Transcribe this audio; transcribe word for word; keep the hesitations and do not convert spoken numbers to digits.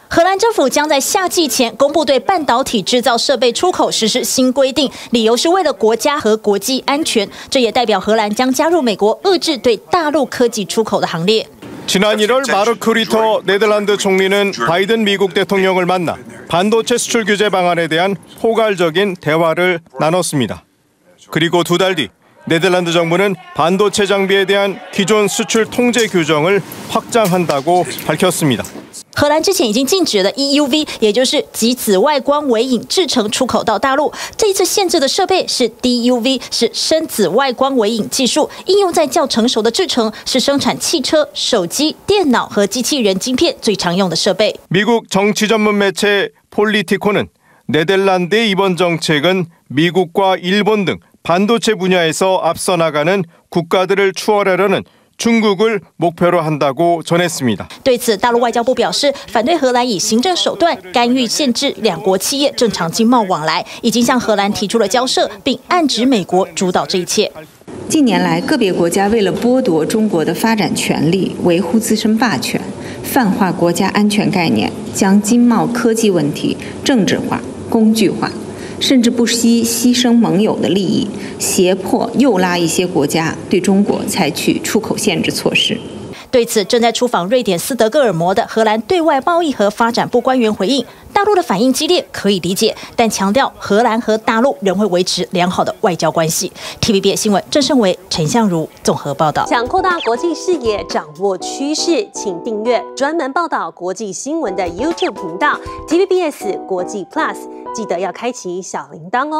荷兰政府将在夏季前公布对半导体制造设备出口实施新规定，理由是为了国家和国际安全。这也代表荷兰将加入美国遏制对大陆科技出口的行列。 지난 일월 마르크 리터 네덜란드 총리는 바이든 미국 대통령을 만나 반도체 수출 규제 방안에 대한 포괄적인 대화를 나눴습니다. 그리고 두 달 뒤 네덜란드 정부는 반도체 장비에 대한 기존 수출 통제 규정을 확장한다고 밝혔습니다. 荷兰之前已经禁止了 E U V， 也就是极紫外光微影制成出口到大陆。这一次限制的设备是 D U V， 是深紫外光微影技术，应用在较成熟的制程，是生产汽车、手机、电脑和机器人晶片最常用的设备。 미국 정치 전문 매체 폴리티코는 네덜란드의 이번 정책은 미국과 일본 등 반도체 분야에서 앞서 나가는 국가들을 추월하려는 중국을 목표로 한다고 전했습니다. 对此，大陆外交部表示，反对荷兰以行政手段干预限制两国企业正常经贸往来，已经向荷兰提出了交涉，并暗指美国主导这一切。 近年来，个别国家为了剥夺中国的发展权利，维护自身霸权，泛化国家安全概念，将经贸科技问题政治化、工具化。 甚至不惜牺牲盟友的利益，胁迫诱拉一些国家对中国采取出口限制措施。 对此，正在出访瑞典斯德哥尔摩的荷兰对外贸易和发展部官员回应，大陆的反应激烈可以理解，但强调荷兰和大陆仍会维持良好的外交关系。T V B S 新闻郑胜维、陈相如综合报道。 想扩大国际视野，掌握趋势，请订阅专门报道国际新闻的 YouTube 频道 T V B S 国际 Plus。 记得要开启小铃铛哦。